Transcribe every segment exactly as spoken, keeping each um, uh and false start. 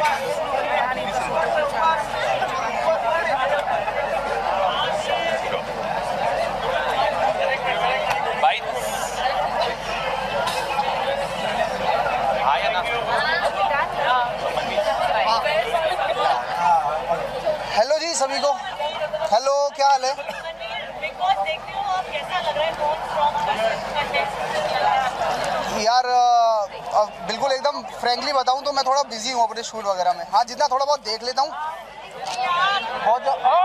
Hello जी सभी को, hello क्या हाल है? यार बिल्कुल एकदम फ्रेंकली बताऊं तो मैं थोड़ा बिजी हूँ अपने शूट वगैरह में। हाँ, जितना थोड़ा बहुत देख लेता हूँ बहुत।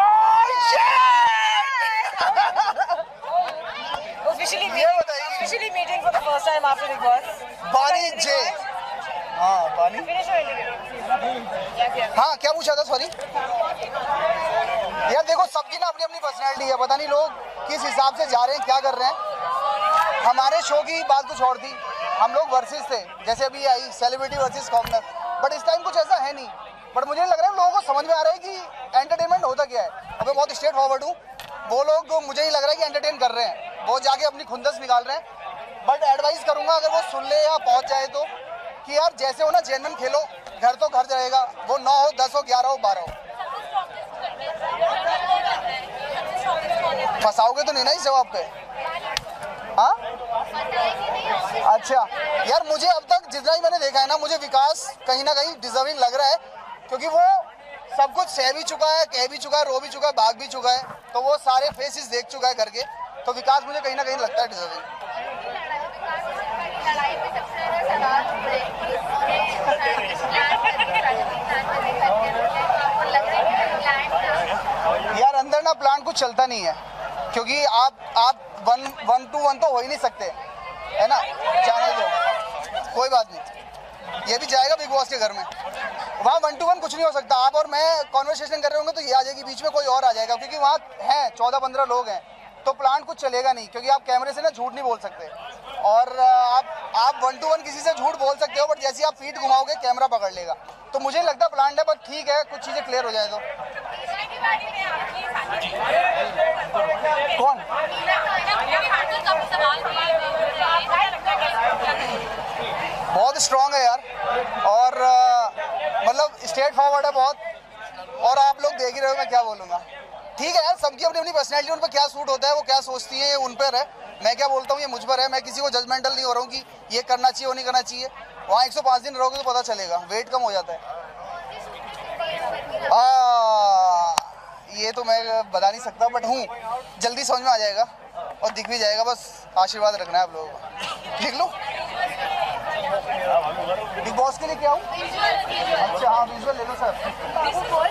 Officially meeting for the first time after Bigg Boss. बानी जे, हाँ बानी। हाँ क्या पूछा था, सॉरी यार। देखो सबकी ना अपनी अपनी पर्सनैलिटी है, पता नहीं लोग किस हिसाब से जा रहे हैं, क्या कर रहे हैं। हमारे शो की बात कुछ और थी, हम लोग वर्सेस थे, जैसे अभी आई सेलिब्रिटी वर्सेस कॉमनर, बट इस टाइम कुछ ऐसा है नहीं। बट मुझे लग रहा है लोगों को समझ में आ रहा है कि एंटरटेनमेंट होता क्या है। अब मैं बहुत स्ट्रेट फॉरवर्ड हूँ, वो लोग मुझे ही लग रहा है कि एंटरटेन कर रहे हैं, वो जाके अपनी खुंदस निकाल रहे हैं। बट एडवाइस करूँगा अगर वो सुन ले या पहुँच जाए तो, कि यार जैसे हो ना जेन्युइन खेलो, घर तो घर रहेगा, वो नौ हो दस हो ग्यारह हो बारह हो। फंसाओगे तो नहीं ना इस जवाब पे? हाँ अच्छा यार, मुझे अब तक जितना ही मैंने देखा है ना, मुझे विकास कहीं ना कहीं डिजर्विंग लग रहा है, क्योंकि वो सब कुछ सह भी चुका है, कह भी चुका है, रो भी चुका है, भाग भी चुका है, तो वो सारे फेसेस देख चुका है करके। तो विकास मुझे कहीं ना कहीं लगता है डिजर्विंग। यार अंदर ना प्लान कुछ चलता नहीं है, क्योंकि आप आप वन वन टू वन तो हो ही नहीं सकते, है ना। जाने दो, कोई बात नहीं, ये भी जाएगा बिग बॉस के घर में। वहाँ वन टू वन कुछ नहीं हो सकता। आप और मैं कॉन्वर्सेशन कर रहे होंगे तो ये आ जाएगी बीच में, कोई और आ जाएगा, क्योंकि वहाँ हैं चौदह पंद्रह लोग हैं, तो प्लान कुछ चलेगा नहीं, क्योंकि आप कैमरे से ना झूठ नहीं बोल सकते। और आप आप वन टू वन किसी से झूठ बोल सकते हो, बट जैसे आप फीट घुमाओगे कैमरा पकड़ लेगा। तो मुझे लगता प्लान है, बट ठीक है, कुछ चीज़ें क्लियर हो जाए तो। कौन? बहुत स्ट्रांग है यार, और मतलब स्ट्रेट फॉरवर्ड है बहुत, और आप लोग देख ही रहे हो, मैं क्या बोलूँगा। ठीक है यार, सबकी अपनी अपनी पर्सनैलिटी, उन पर क्या सूट होता है, वो क्या सोचती है, उन पर है। मैं क्या बोलता हूँ ये मुझ पर है, मैं किसी को जजमेंटल नहीं हो रहा हूँ कि ये करना चाहिए वो नहीं करना चाहिए। वहाँ एक सौ पाँच दिन रहोगे तो पता चलेगा, वेट कम हो जाता है। आ, ये तो मैं बता नहीं सकता, बट हूँ, जल्दी समझ में आ जाएगा और दिख भी जाएगा। बस आशीर्वाद रखना है आप लोगों का। लिख लो बिग बॉस के लिए क्या हूँ? अच्छा हाँ, विजुअल ले लो सर।